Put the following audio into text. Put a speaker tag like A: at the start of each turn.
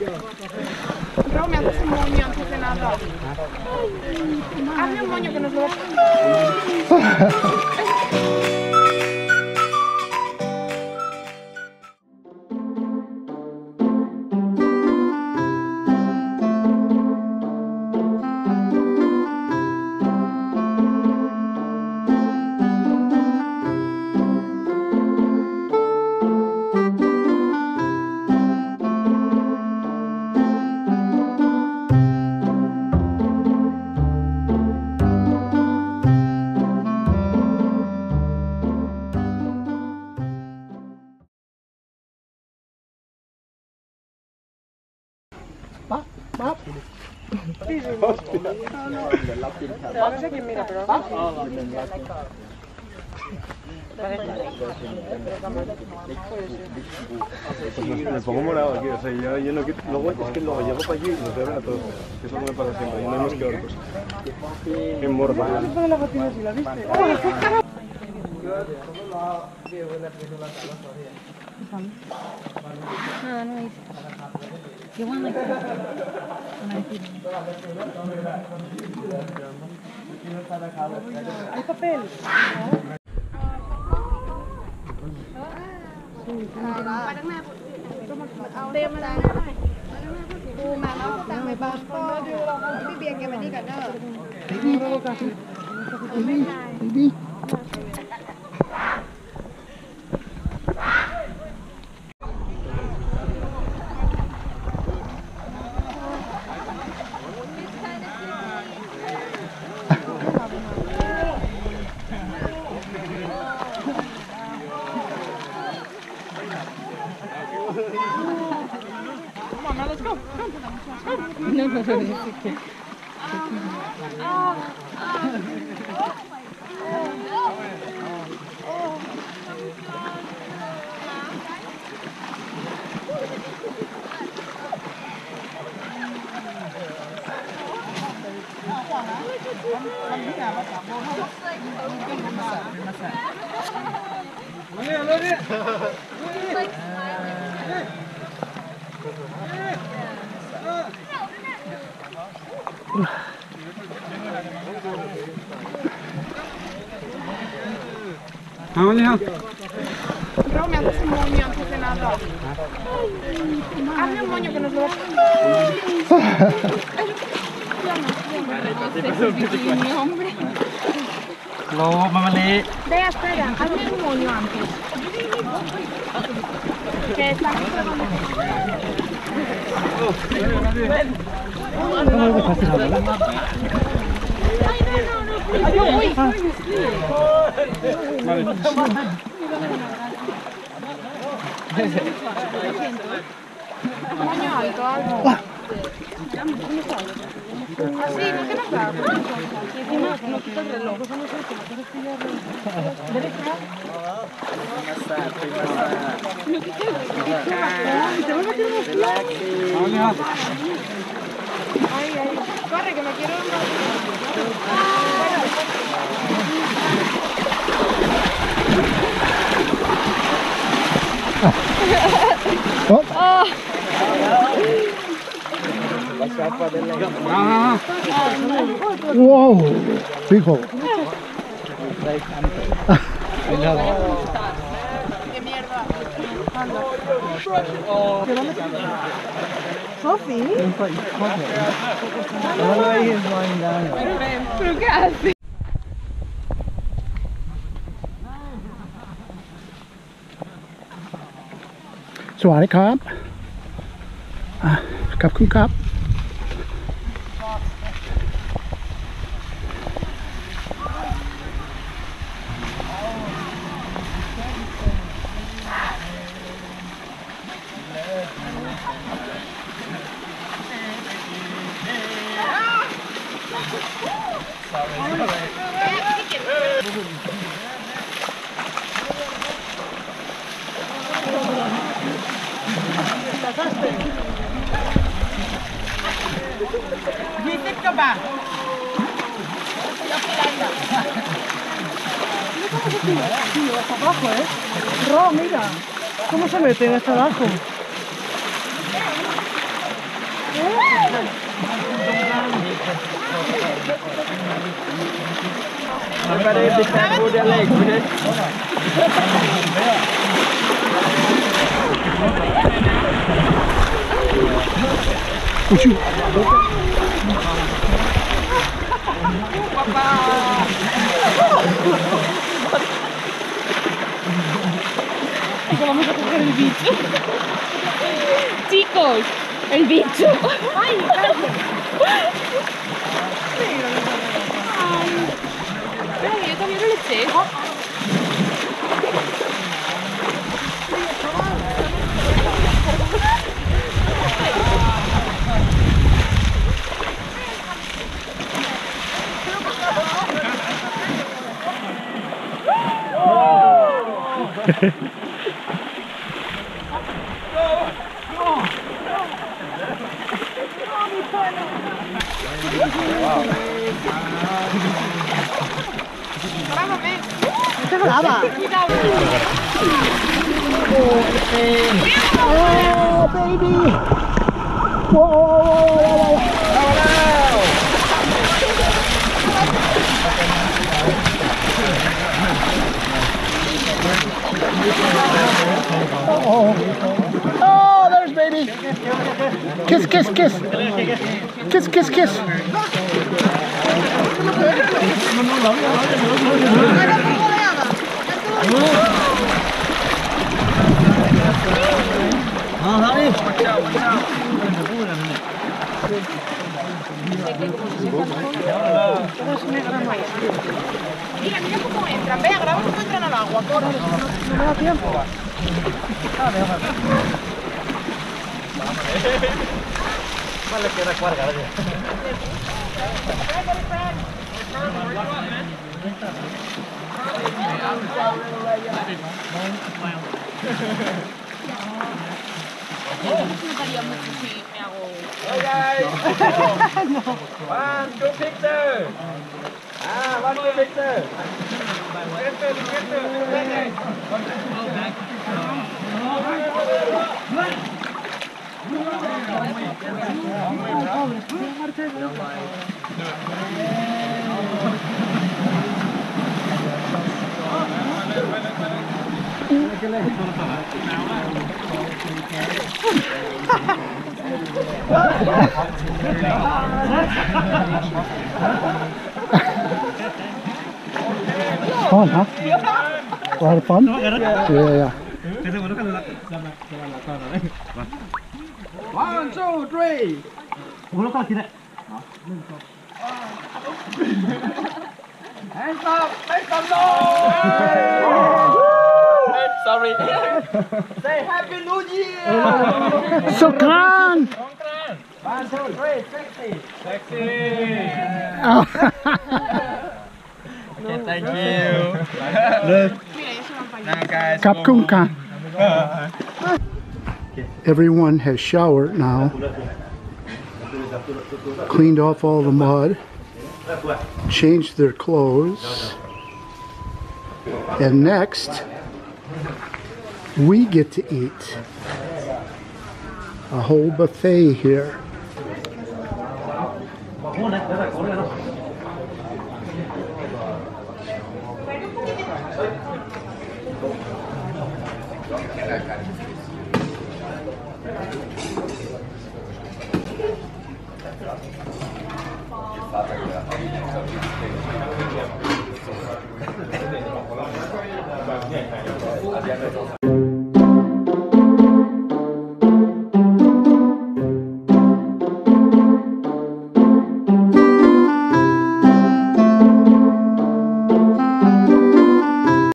A: Ro, me haces un moño antes de nada. Hazme un moño que nos lo... Sí, sí. No sé quién mira, pero...
B: Me pongo morado aquí, o sea, yo no quiero, luego es que luego llego para allí y nos beben a todos. Eso no me pasa siempre, y no hay más que orcos. En morba.
A: ¿Cómo se pone la patina si la viste?
C: Nada, no hice. Qué bueno.
A: ¿Hay papel?
D: Mà nó có tặng mày bò con cái biển kìa, mày đi cả nợ.
E: Đi.
A: Come on, now let's go.
C: No.
E: Vamos, Leon.
A: Ro, me haces un moño antes de nada. Hazme un moño que nos lo...
E: Lo, mamá.
A: Vea, espera, hazme un moño antes. Que está aquí grabando. Ay, no, uy. Moño alto, algo. Así, no que nos da. Y encima no quita el reloj. ¿Derecha? Te voy a meter unos pies.
E: Vamos, Leon.
A: Ay, ay. Corre, que me quiero...
E: Wow, fijo.
A: ¡Qué mierda! ¿Sofi? ¿Pero qué hace?
E: Swadikครับขอบคุณครับ
A: Dice que va.
D: Tío, hasta abajo, Ro, mira. ¿Cómo se meten hasta abajo?
E: Oh, shoot.
A: Ecco, vamos a coger el bicho. Chicos, el bicho. Ay, Ay, yo también lo eché.
E: Oh, baby! Whoa! Oh, there's baby! Kiss, kiss, kiss! Kiss, kiss, kiss!
A: Mira, mira cómo entran. Vea, graba cómo entran al agua. Corre. No me da tiempo.
B: Vale, que recuerda,
F: Hey guys! One, two picture! One, two picture!
E: Fun, huh? A lot of fun? Yeah.
F: One, two, three! Hands up! Make some noise! Sorry. Say Happy New Year!
E: Sokran!
F: One, two, three, sexy! Sexy!
E: Oh.
F: Okay, thank you. Now guys,
E: Kapkunka. Everyone has showered now, cleaned off all the mud, changed their clothes, and next we get to eat a whole buffet here.